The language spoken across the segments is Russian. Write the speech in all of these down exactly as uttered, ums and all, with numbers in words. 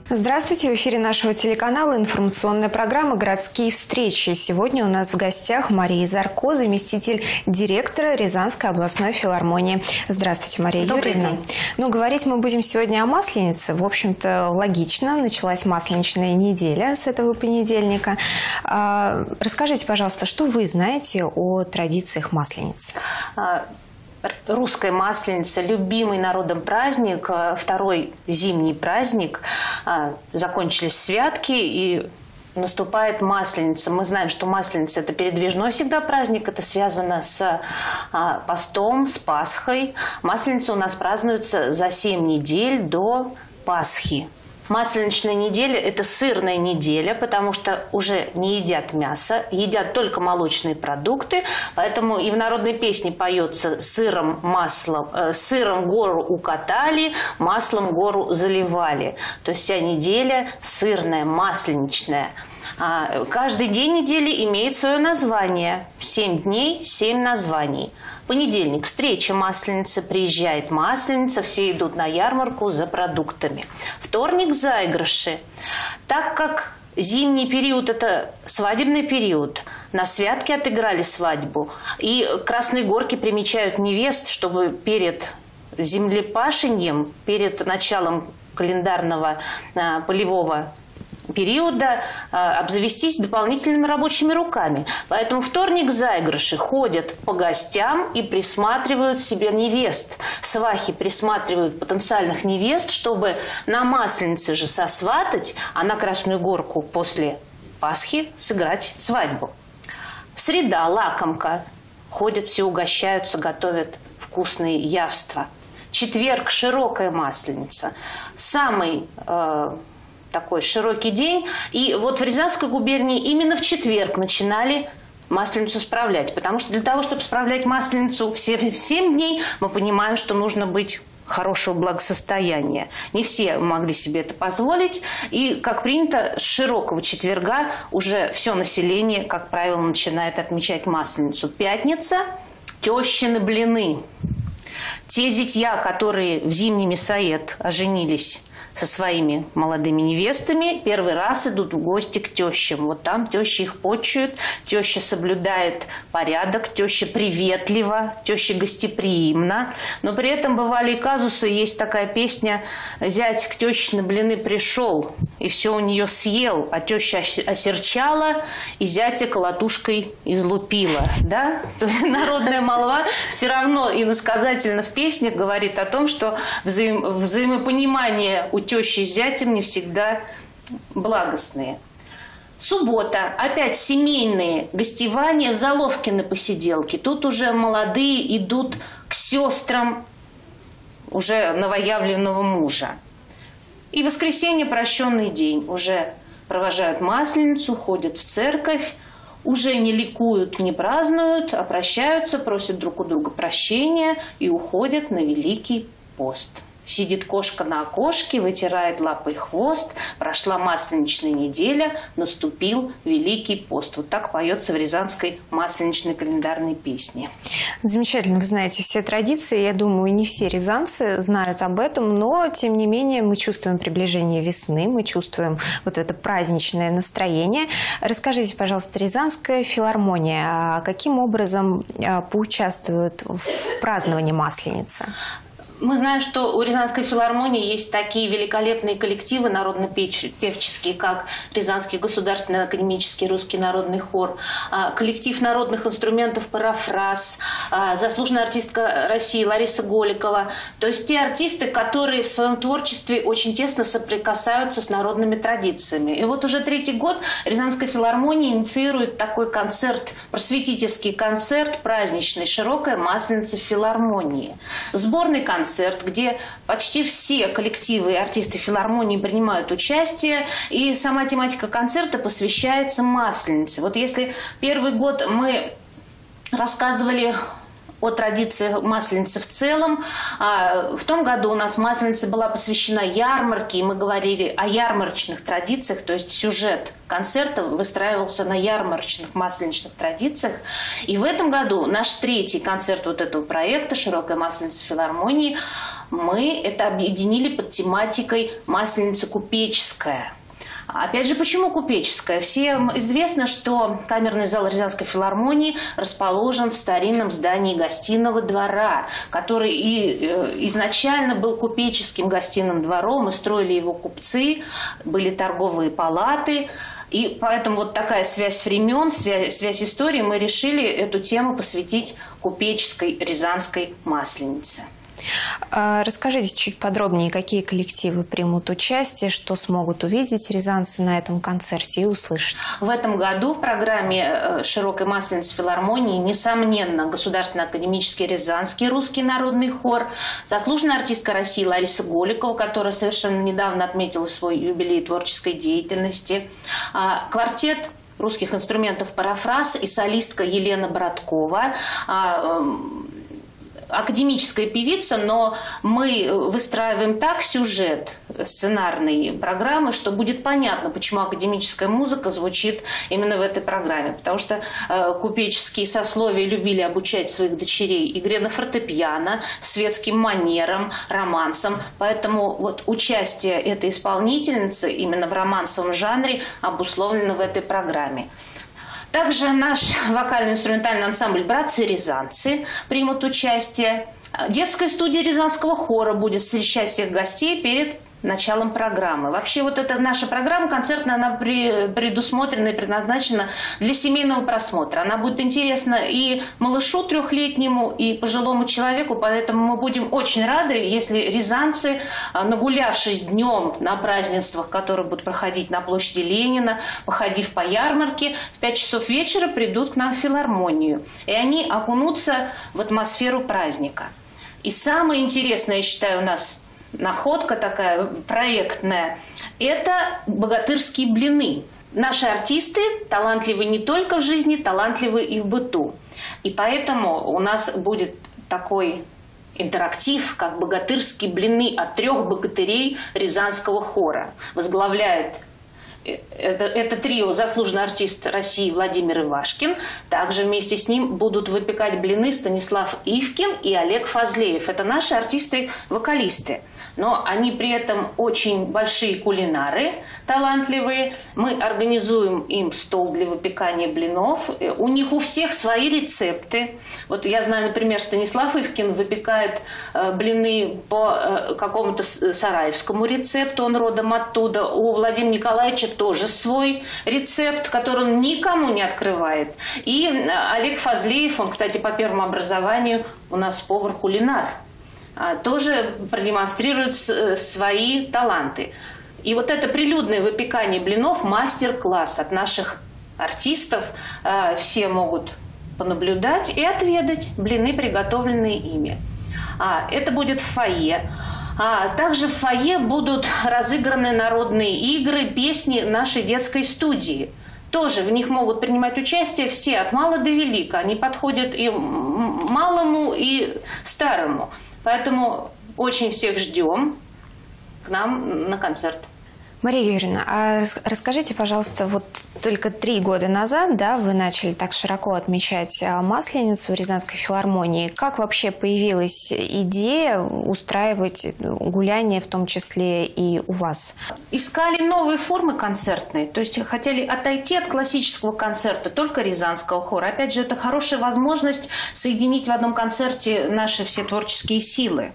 Здравствуйте! В эфире нашего телеканала информационная программа «Городские встречи». Сегодня у нас в гостях Мария Зарко, заместитель директора Рязанской областной филармонии. Здравствуйте, Мария Добрый Юрьевна. день. Ну, говорить мы будем сегодня о Масленице. В общем-то, логично. Началась масленичная неделя с этого понедельника. А, расскажите, пожалуйста, что вы знаете о традициях Масленицы? Русская Масленица – любимый народом праздник, второй зимний праздник. Закончились святки и наступает Масленица. Мы знаем, что Масленица – это передвижной всегда праздник, это связано с постом, с Пасхой. Масленица у нас празднуется за семь недель до Пасхи. Масленичная неделя – это сырная неделя, потому что уже не едят мясо, едят только молочные продукты, поэтому и в народной песне поется «сыром, маслом, э, сыром гору укатали, маслом гору заливали». То есть вся неделя сырная, масленичная. А каждый день недели имеет свое название. Семь дней, семь названий. Понедельник – встреча Масленицы, приезжает Масленица, все идут на ярмарку за продуктами. Вторник – заигрыши. Так как зимний период – это свадебный период, на святке отыграли свадьбу, и красные горки примечают невест, чтобы перед землепашеньем, перед началом календарного а, полевого периода а, обзавестись дополнительными рабочими руками. Поэтому вторник заигрыши ходят по гостям и присматривают себе невест. Свахи присматривают потенциальных невест, чтобы на Масленице же сосватать, а на Красную Горку после Пасхи сыграть свадьбу. Среда, лакомка. Ходят, все угощаются, готовят вкусные явства. Четверг, широкая Масленица. Самый э, такой широкий день. И вот в Рязанской губернии именно в четверг начинали Масленицу справлять. Потому что для того, чтобы справлять Масленицу все семь дней, мы понимаем, что нужно быть хорошего благосостояния. Не все могли себе это позволить. И, как принято, с широкого четверга уже все население, как правило, начинает отмечать Масленицу. Пятница – тещины блины. Те зятья, которые в зимний мясоед оженились со своими молодыми невестами, первый раз идут в гости к тещам. Вот там теща их почует, теща соблюдает порядок, теща приветлива, теща гостеприимна. Но при этом бывали и казусы. Есть такая песня «Зять к теще на блины пришел, и все у нее съел, а теща осерчала, и зятя колотушкой излупила». Да? Народная молва все равно иносказательно в песнях говорит о том, что взаим взаимопонимание у тещи с зятем не всегда благостные. Суббота. Опять семейные гостевания, заловки на посиделки. Тут уже молодые идут к сестрам уже новоявленного мужа. И воскресенье, прощенный день. Уже провожают Масленицу, ходят в церковь. Уже не ликуют, не празднуют, а прощаются, просят друг у друга прощения и уходят на Великий пост. Сидит кошка на окошке, вытирает лапой хвост. Прошла масленичная неделя, наступил Великий пост. Вот так поется в рязанской масленичной календарной песне. Замечательно, вы знаете все традиции. Я думаю, не все рязанцы знают об этом, но, тем не менее, мы чувствуем приближение весны, мы чувствуем вот это праздничное настроение. Расскажите, пожалуйста, Рязанская филармония, каким образом поучаствует в праздновании Масленицы? Мы знаем, что у Рязанской филармонии есть такие великолепные коллективы народно-певческие, как Рязанский государственный академический русский народный хор, коллектив народных инструментов «Парафраз», заслуженная артистка России Лариса Голикова. То есть те артисты, которые в своем творчестве очень тесно соприкасаются с народными традициями. И вот уже третий год Рязанская филармония инициирует такой концерт, просветительский концерт праздничный «Широкая Масленица в филармонии». Сборный концерт, где почти все коллективы и артисты филармонии принимают участие, и сама тематика концерта посвящается Масленице. Вот если первый год мы рассказывали о традициях Масленицы в целом. В том году у нас Масленица была посвящена ярмарке, и мы говорили о ярмарочных традициях, то есть сюжет концерта выстраивался на ярмарочных масленичных традициях. И в этом году наш третий концерт вот этого проекта «Широкая Масленица филармонии» мы это объединили под тематикой «Масленица купеческая». Опять же, почему купеческая? Всем известно, что камерный зал Рязанской филармонии расположен в старинном здании гостиного двора, который и изначально был купеческим гостиным двором, и строили его купцы, были торговые палаты. И поэтому вот такая связь времен, связь, связь истории, мы решили эту тему посвятить купеческой рязанской масленице. Расскажите чуть подробнее, какие коллективы примут участие, что смогут увидеть рязанцы на этом концерте и услышать. В этом году в программе «Широкой масленицы филармонии» несомненно Государственный академический Рязанский русский народный хор, заслуженная артистка России Лариса Голикова, которая совершенно недавно отметила свой юбилей творческой деятельности, квартет русских инструментов «Парафраз» и солистка Елена Браткова, академическая певица, но мы выстраиваем так сюжет сценарной программы, что будет понятно, почему академическая музыка звучит именно в этой программе. Потому что э, купеческие сословия любили обучать своих дочерей игре на фортепиано, светским манерам, романсам. Поэтому вот участие этой исполнительницы именно в романсовом жанре обусловлено в этой программе. Также наш вокально-инструментальный ансамбль «Братцы-рязанцы» примут участие. Детская студия Рязанского хора будет встречать всех гостей перед началом программы. Вообще вот эта наша программа концертная, она при, предусмотрена и предназначена для семейного просмотра. Она будет интересна и малышу трехлетнему, и пожилому человеку, поэтому мы будем очень рады, если рязанцы, нагулявшись днем на празднествах, которые будут проходить на площади Ленина, походив по ярмарке, в пять часов вечера придут к нам в филармонию. И они окунутся в атмосферу праздника. И самое интересное, я считаю, у нас находка такая проектная – это богатырские блины. Наши артисты талантливы не только в жизни, талантливы и в быту. И поэтому у нас будет такой интерактив, как богатырские блины от трех богатырей Рязанского хора. Возглавляет это, это трио заслуженный артист России Владимир Ивашкин. Также вместе с ним будут выпекать блины Станислав Ивкин и Олег Фазлеев. Это наши артисты-вокалисты. Но они при этом очень большие кулинары, талантливые. Мы организуем им стол для выпекания блинов. У них у всех свои рецепты. Вот я знаю, например, Станислав Ивкин выпекает блины по какому-то сараевскому рецепту, он родом оттуда. У Владимира Николаевича тоже свой рецепт, который он никому не открывает. И Олег Фазлеев, он, кстати, по первому образованию у нас повар-кулинар, тоже продемонстрирует свои таланты. И вот это прилюдное выпекание блинов – мастер-класс от наших артистов. Все могут понаблюдать и отведать блины, приготовленные ими. Это будет в фойе. А также в фойе будут разыграны народные игры, песни нашей детской студии. Тоже в них могут принимать участие все, от мала до велика. Они подходят и малому, и старому. Поэтому очень всех ждем к нам на концерт. Мария Юрьевна, а расскажите, пожалуйста, вот только три года назад, да, вы начали так широко отмечать Масленицу Рязанской филармонии. Как вообще появилась идея устраивать гуляния, в том числе и у вас? Искали новые формы концертные, то есть хотели отойти от классического концерта, только Рязанского хора. Опять же, это хорошая возможность соединить в одном концерте наши все творческие силы.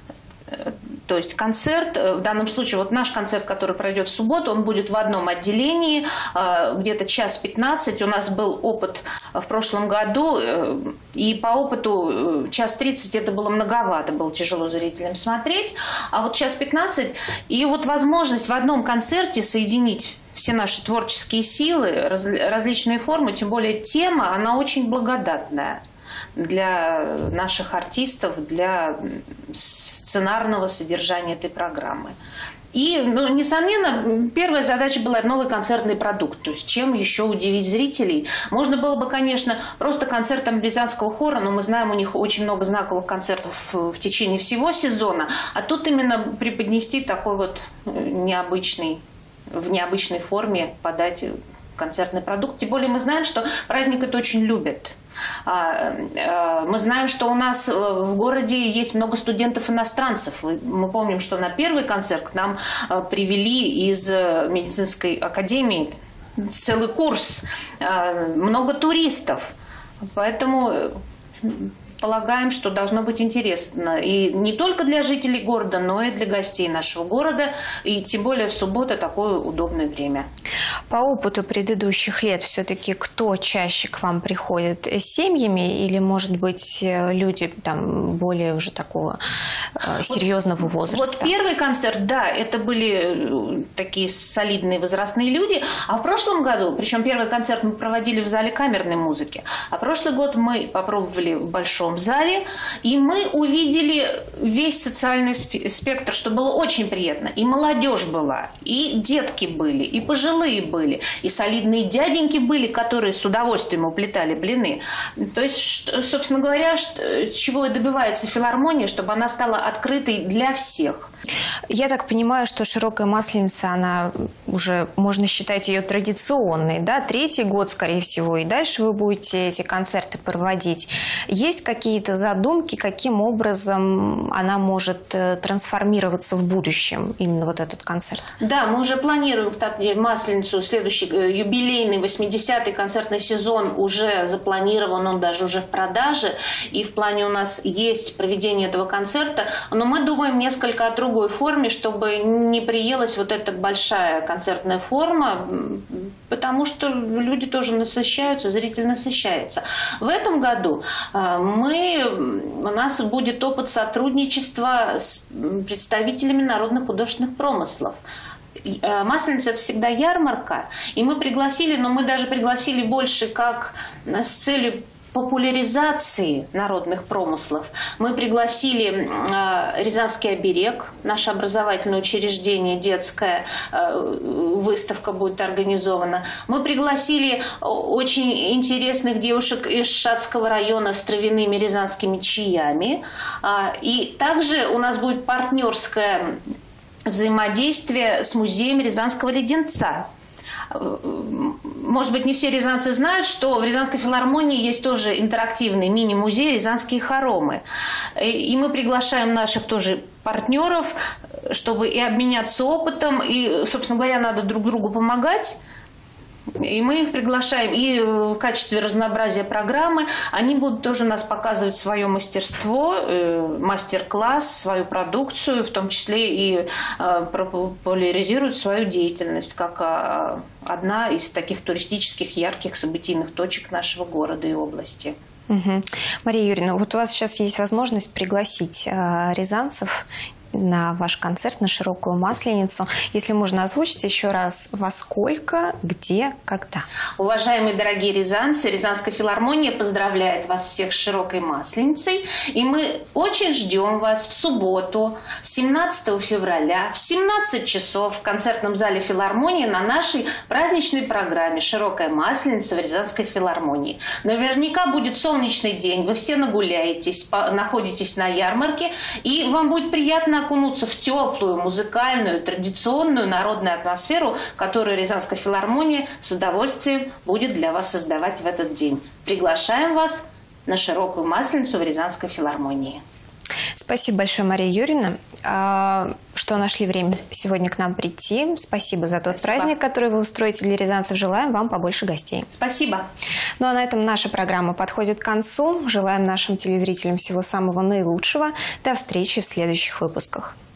То есть концерт, в данном случае, вот наш концерт, который пройдет в субботу, он будет в одном отделении, где-то час пятнадцать. У нас был опыт в прошлом году, и по опыту час тридцать это было многовато, было тяжело зрителям смотреть. А вот час пятнадцать, и вот возможность в одном концерте соединить все наши творческие силы, различные формы, тем более тема, она очень благодатная для наших артистов, для сценарного содержания этой программы. И, ну, несомненно, первая задача была новый концертный продукт. То есть чем еще удивить зрителей? Можно было бы, конечно, просто концертом Рязанского хора, но мы знаем, у них очень много знаковых концертов в течение всего сезона. А тут именно преподнести такой вот необычный, в необычной форме подать концертный продукт. Тем более мы знаем, что праздник это очень любят. Мы знаем, что у нас в городе есть много студентов-иностранцев. Мы помним, что на первый концерт к нам привели из медицинской академии целый курс, много туристов. Поэтому полагаем, что должно быть интересно и не только для жителей города, но и для гостей нашего города. И тем более в субботу такое удобное время. По опыту предыдущих лет все-таки кто чаще к вам приходит? С семьями или, может быть, люди там более уже такого э, серьезного вот, возраста? Вот первый концерт, да, это были такие солидные возрастные люди. А в прошлом году, причем первый концерт мы проводили в зале камерной музыки, а прошлый год мы попробовали в большом зале, и мы увидели весь социальный спектр, что было очень приятно. И молодежь была, и детки были, и пожилые были, и солидные дяденьки были, которые с удовольствием уплетали блины. То есть, собственно говоря, чего и добивается филармония, чтобы она стала открытой для всех. Я так понимаю, что «Широкая масленица», она уже, можно считать ее традиционной, да? Третий год, скорее всего, и дальше вы будете эти концерты проводить. Есть какие-то задумки, каким образом она может трансформироваться в будущем, именно вот этот концерт? Да, мы уже планируем, кстати, «Масленицу», следующий юбилейный восьмидесятый концертный сезон уже запланирован, он даже уже в продаже, и в плане у нас есть проведение этого концерта, но мы думаем несколько о другом. Форме, чтобы не приелась вот эта большая концертная форма, потому что люди тоже насыщаются, зритель насыщается. В этом году мы, у нас будет опыт сотрудничества с представителями народных художественных промыслов. Масленица – это всегда ярмарка, и мы пригласили, но мы даже пригласили больше как с целью популяризации народных промыслов. Мы пригласили э, Рязанский оберег, наше образовательное учреждение детское, э, выставка будет организована. Мы пригласили очень интересных девушек из Шацкого района с травяными рязанскими чаями. Э, и также у нас будет партнерское взаимодействие с музеем Рязанского леденца. Может быть, не все рязанцы знают, что в Рязанской филармонии есть тоже интерактивный мини-музей «Рязанские хоромы». И мы приглашаем наших тоже партнеров, чтобы и обменяться опытом, и, собственно говоря, надо друг другу помогать. И мы их приглашаем, и в качестве разнообразия программы они будут тоже нас показывать свое мастерство, мастер-класс, свою продукцию, в том числе и популяризируют свою деятельность, как одна из таких туристических ярких событийных точек нашего города и области. Угу. Мария Юрьевна, вот у вас сейчас есть возможность пригласить э, рязанцев на ваш концерт, на «Широкую масленицу». Если можно озвучить еще раз, во сколько, где, когда? Уважаемые дорогие рязанцы, Рязанская филармония поздравляет вас всех с «Широкой масленицей». И мы очень ждем вас в субботу, семнадцатого февраля, в семнадцать часов в концертном зале филармонии на нашей праздничной программе «Широкая масленица» в Рязанской филармонии. Наверняка будет солнечный день, вы все нагуляетесь, находитесь на ярмарке, и вам будет приятно окунуться в теплую, музыкальную, традиционную народную атмосферу, которую Рязанская филармония с удовольствием будет для вас создавать в этот день. Приглашаем вас на «Широкую масленицу» в Рязанской филармонии. Спасибо большое, Мария Юрьевна, что нашли время сегодня к нам прийти. Спасибо за тот Спасибо. праздник, который вы устроите для рязанцев. Желаем вам побольше гостей. Спасибо. Ну а на этом наша программа подходит к концу. Желаем нашим телезрителям всего самого наилучшего. До встречи в следующих выпусках.